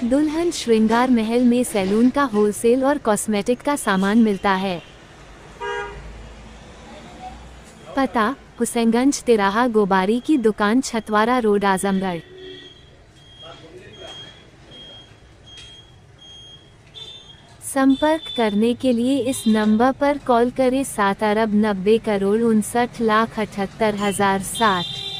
दुल्हन श्रृंगार महल में सैलून का होलसेल और कॉस्मेटिक का सामान मिलता है। पता हुसैनगंज तिराहा गोबारी की दुकान, छतवारा रोड, आजमगढ़। संपर्क करने के लिए इस नंबर पर कॉल करें। 7 अरब 90 करोड़ 59,78,060।